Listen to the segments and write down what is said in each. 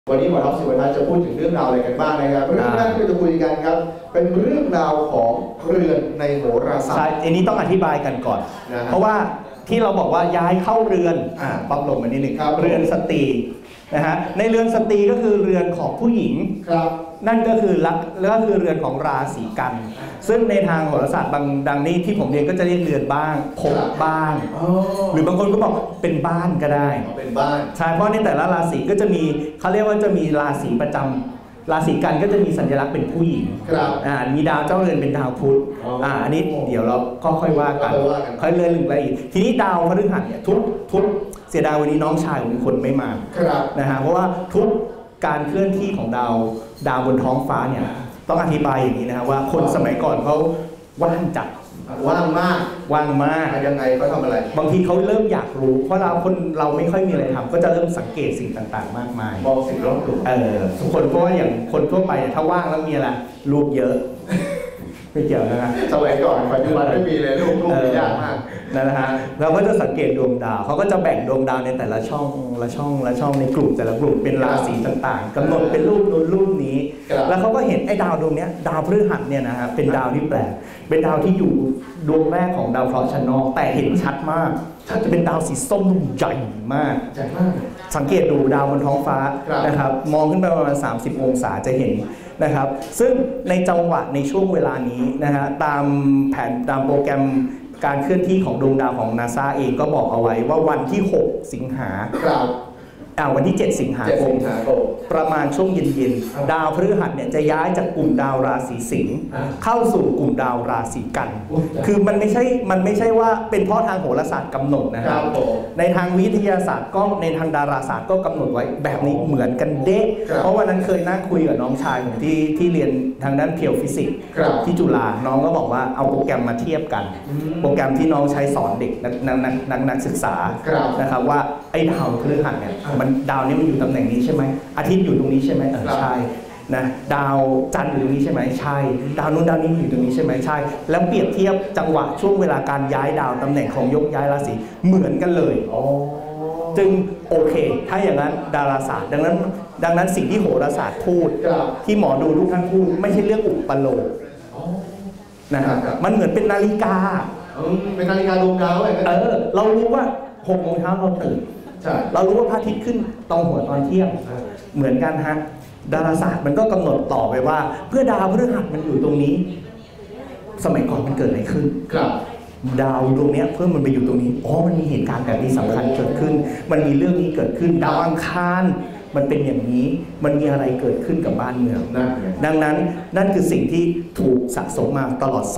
วันนี้หมอท็อปศิวทัศน์จะพูดถึงเรื่องราวอะไรกันบ้างนะครับเรื่องแรกที่จะคุยกันครับเป็นเรื่องราวของเรือนในโหราศาสตร์ใช่อันนี้ต้องอธิบายกันก่อนเพราะว่าที่เราบอกว่าย้ายเข้าเรือนปั๊บลงมานิดหนึ่งเรือนสตรีนะฮะในเรือนสตรีก็คือเรือนของผู้หญิงนั่นก็คือเรือนของราศีกันซึ่งในทางโหราศาสตร์บางดังนี้ที่ผมเรียนก็จะเรียกเรือนบ้างภพบ้างหรือบางคนก็บอกเป็นบ้านก็ได้เป็นบ้านใช่เพราะในแต่ละราศีก็จะมีเขาเรียกว่าจะมีราศีประจำราศีกันก็จะมีสัญลักษณ์เป็นผู้หญิงมีดาวเจ้าเรือนเป็นดาวพุธอันนี้เดี๋ยวเราก็ค่อยว่ากันค่อยเลื่อนละเอียดทีนี้ดาวพฤหัสเนี่ยทุกเสียดายวันนี้น้องชายของคนไม่มานะฮะเพราะว่าทุกการเคลื่อนที่ของดาวบนท้องฟ้าเนี่ยต้องอธิบายอย่างนี้นะครับว่าคนสมัยก่อนเขาว่างจัดว่างมากยังไงเขาทำอะไรบางทีเขาเริ่มอยากรู้เพราะเราไม่ค่อยมีอะไรทำก็จะเริ่มสังเกตสิ่งต่างๆมากมายมองสิ่งรอบตัวทุกคนเพราะว่าอย่างคนทั่วไปถ้าว่างแล้วมีอะไรรูปเยอะไม่เกี่ยวนะสมัยก่อนปัจจุบันไม่มีเลยรูปยากมากนั่นนะฮะเราก็จะสังเกตดวงดาวเขาก็จะแบ่งดวงดาวในแต่ละช่องในกลุ่มแต่ละกลุ่มเป็นราศีต่างๆกำหนดเป็นรูปนู้นรูปนี้แล้วเขาก็เห็นไอ้ดาวดวงนี้ดาวพฤหัสเนี่ยนะฮะเป็นดาวที่แปลกเป็นดาวที่อยู่ดวงแรกของดาวเคราะห์ชั้นนอกแต่เห็นชัดมากจะเป็นดาวสีส้มใหญ่มากสังเกตดูดาวบนท้องฟ้านะครับมองขึ้นไปประมาณ30 องศาจะเห็นนะครับซึ่งในจังหวะในช่วงเวลานี้นะฮะตามแผนตามโปรแกรมการเคลื่อนที่ของดวงดาวของ NASA เองก็บอกเอาไว้ว่าวันที่6 สิงหาวันที่7 สิงหาคมประมาณช่วงเย็นๆดาวพฤหัสเนี่ยจะย้ายจากกลุ่มดาวราศีสิงห์เข้าสู่กลุ่มดาวราศีกันคือมันไม่ใช่ว่าเป็นเพราะทางโหราศาสตร์กำหนดนะครับในทางวิทยาศาสตร์ก็ในทางดาราศาสตร์ก็กำหนดไว้แบบนี้เหมือนกันเด๊ะเพราะวันนั้นเคยนั่งคุยกับน้องชายผมที่เรียนทางด้านเพียวฟิสิกส์ที่จุฬาน้องก็บอกว่าเอาโปรแกรมมาเทียบกันโปรแกรมที่น้องใช้สอนเด็กนักศึกษานะครับว่าไอ้ดาวพฤหัสเนี่ยดาวนี้มันอยู่ตำแหน่งนี้ใช่ไหมอาทิตย์อยู่ตรงนี้ใช่ไหมใช่นะดาวจันทร์อยู่ตรงนี้ใช่ไหมใช่ดาวนู้นดาวนี้อยู่ตรงนี้ใช่ไหมใช่แล้วเปรียบเทียบจังหวะช่วงเวลาการย้ายดาวตำแหน่งของยกย้ายราศีเหมือนกันเลยจึงโอเคถ้าอย่างนั้นดาราศาสตร์ดังนั้นสิ่งที่โหราศาสตร์พูดที่หมอดูทุกท่านพูดไม่ใช่เรื่องอุปโลกนะครับมันเหมือนเป็นนาฬิกาเป็นนาฬิกาดวงดาวเรารู้ว่า6 โมงเช้าเราตื่นเรารู้ว่าพระอาทิตย์ขึ้นตรงหัวตอนเที่ยงเหมือนกันฮะดาราศาสตร์มันก็กำหนดต่อไปว่าเพื่อดาวพฤหัสมันอยู่ตรงนี้สมัยก่อนมันเกิดอะไรขึ้นดาวดวงนี้เพื่อมันไปอยู่ตรงนี้มันมีเหตุการณ์แบบนี้สำคัญเกิดขึ้นมันมีเรื่องนี้เกิดขึ้นดาวอังคารมันเป็นอย่างนี้มันมีอะไรเกิดขึ้นกับบ้านเมืองดังนั้นนั่นคือสิ่งที่ถูกสะสมมาตลอด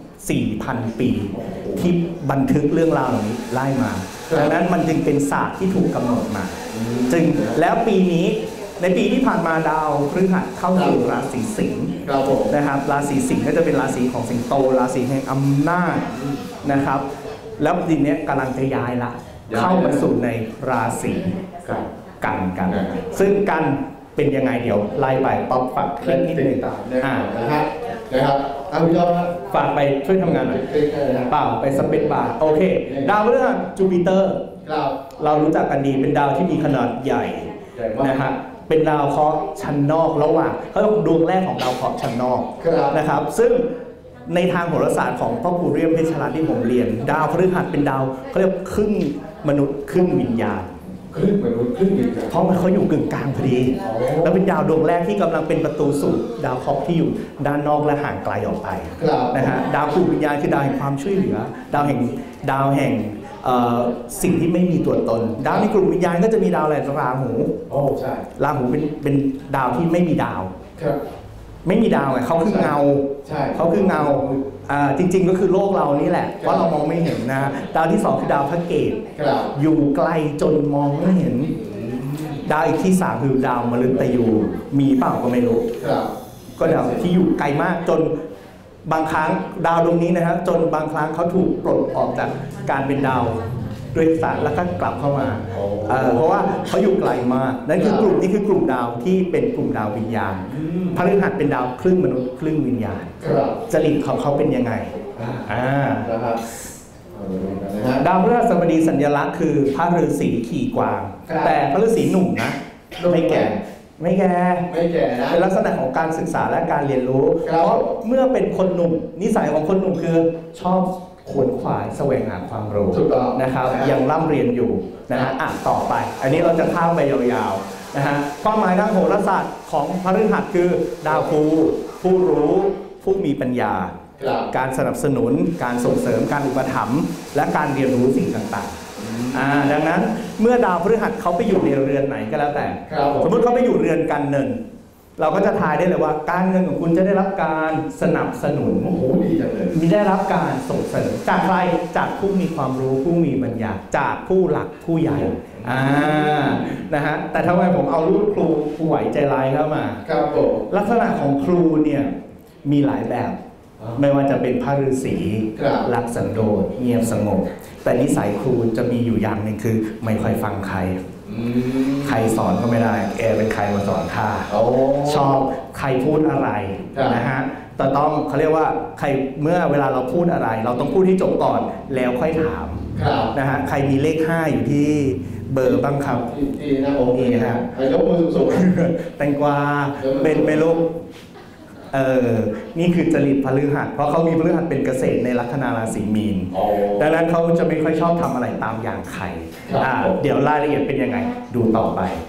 4,000 ปีที่บันทึกเรื่องราวเหล่านี้ไล่มาดังนั้นมันจึงเป็นศาสตร์ที่ถูกกำหนดมาจึงแล้วปีนี้ในปีที่ผ่านมาดาวพฤหัสเข้าสู่ราศีสิงห์นะครับราศีสิงห์ก็จะเป็นราศีของสิงโตราศีแห่งอำนาจนะครับแล้วปีนี้กำลังจะย้ายละเข้ามาสู่ในราศีกันซึ่งกันเป็นยังไงเดี๋ยวไล่ไปป๊อปฝักเรื่องที่หนึ่งนะครับพี่ยอดฝากไปช่วยทำงานหน่อยเปล่าไปสเปซบาร์โอเคดาวพฤหัสจูปิเตอร์เรารู้จักกันดีเป็นดาวที่มีขนาดใหญ่นะฮะเป็นดาวเคราะห์ชั้นนอกระหว่างเขาเรียกดวงแรกของดาวเคราะห์ชั้นนอกนะครับซึ่งในทางโหราศาสตร์ของพ่อครูเรียมเพชรรัตน์ที่ผมเรียนดาวพฤหัสเป็นดาวเขาเรียกครึ่งมนุษย์ครึ่งวิญญาณเพราะเขาอยู่กึ่งกลางพอดีแล้วเป็นดาวดวงแรกที่กำลังเป็นประตูสู่ดาวเคราะห์ที่อยู่ด้านนอกและห่างไกลออกไปนะฮะดาวกลุ่มวิญญาณคือดาวแห่งความช่วยเหลือดาวแห่งสิ่งที่ไม่มีตัวตนดาวในกลุ่มวิญญาณก็จะมีดาวอะไรราหูใช่ราหูเป็นดาวที่ไม่มีดาวไม่มีดาวไงเขาคือเงาเขาคือเงาจริงๆก็คือโลกเรานี่แหละเพราะเรามองไม่เห็นนะดาวที่2คือดาวพระเกตอยู่ไกลจนมองไม่เห็นดาวอีกที่3คือดาวมฤตยูมีเปล่าก็ไม่รู้ก็ดาวที่อยู่ไกลมากจนบางครั้งดาวดวงนี้นะฮะจนบางครั้งเขาถูกปลดออกจากการเป็นดาวด้วยศาสตร์แล้วก็กลับเข้ามาเพราะว่าเขาอยู่ไกลมากนั่นคือกลุ่มนี้คือกลุ่มดาวที่เป็นกลุ่มดาววิญญาณพฤหัสเป็นดาวครึ่งมนุษย์ครึ่งวิญญาณจริตของเขาเป็นยังไงดาวพฤหัสบดีสัญลักษณ์คือพระฤาษีขี่กวางแต่พระฤาษีหนุ่มนะไม่แก่ไม่แก่ไม่แก่นะเป็นลักษณะของการศึกษาและการเรียนรู้ครับเพราะเมื่อเป็นคนหนุ่มนิสัยของคนหนุ่มคือชอบขวนขวายแสวงหาความรู้ถูกต้องนะครับนะฮะยังร่ำเรียนอยู่นะฮะต่อไป อันนี้เราจะข้ามไปยาวๆนะฮะความหมายทางโหราศาสตร์ของพฤหัสคือดาวครูผู้รู้ผู้มีปัญญาครับการสนับสนุนการส่งเสริมการอุปถัมภ์และการเรียนรู้สิ่งต่างๆดังนั้นเมื่อดาวพฤหัสเขาไปอยู่ในเรือนไหนก็แล้วแต่ครับผมสมมติเขาไปอยู่เรือนการเงิน เราก็จะทายได้เลยว่าการเงินของคุณจะได้รับการสนับสนุนโอ้โหดีจังเลยมีได้รับการส่งเสริมจากใครจากผู้มีความรู้ผู้มีปัญญาจากผู้หลักผู้ใหญ่นะฮะแต่ทำไมผมเอารูปครูผู้ไหวใจร้ายเข้ามาครับผมลักษณะของครูเนี่ยมีหลายแบบ ไม่ว่าจะเป็นพระฤาษีครับรักสันโดษเงียบสงบ แต่นิสัยครูจะมีอยู่อย่างหนึ่งคือไม่ค่อยฟังใคร ใครสอนก็ไม่ได้แกเป็นใครมาสอนข้าโอ้ชอบใครพูดอะไรครับนะฮะแต่ต้องเขาเรียกว่าใครเมื่อเวลาเราพูดอะไร เราต้องพูดที่จบก่อนแล้วค่อยถามครับนะฮะใครมีเลข 5 อยู่ที่เบอร์บ้างครับที่หน้าอกนี่ฮะยกมือสูงแตงกวาเป็นไหมลูกนี่คือจริตพฤหัสเพราะเขามีพฤหัสเป็นเกษตรในลัคนาราศีมีนโอ้ดังนั้นเขาจะไม่ค่อยชอบทำอะไรตามอย่างใครครับเดี๋ยวรายละเอียดเป็นยังไงดูต่อไป